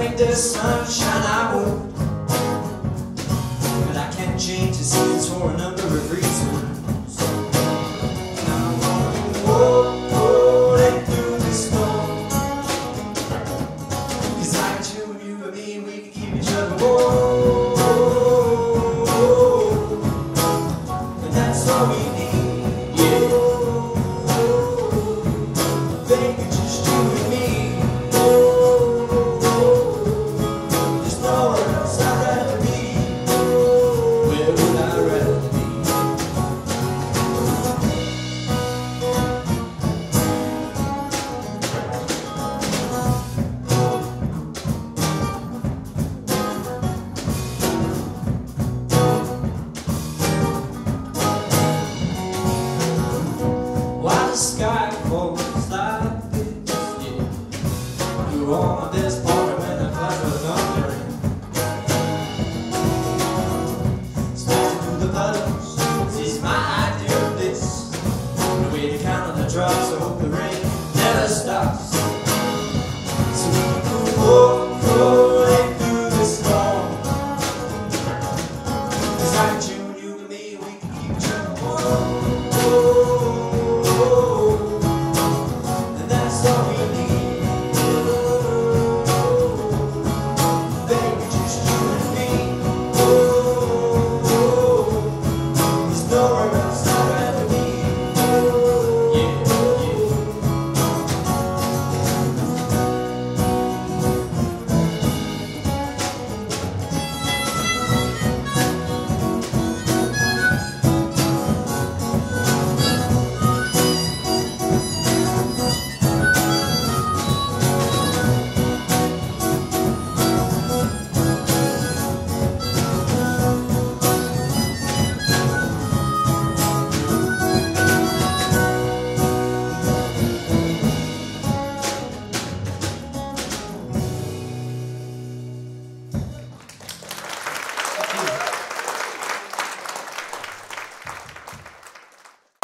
make the sunshine I won't. But I can't change the seasons for a number of reasons. Now I'm gonna walk right through the storm. 'Cause I got you and you and me, we can keep each other warm.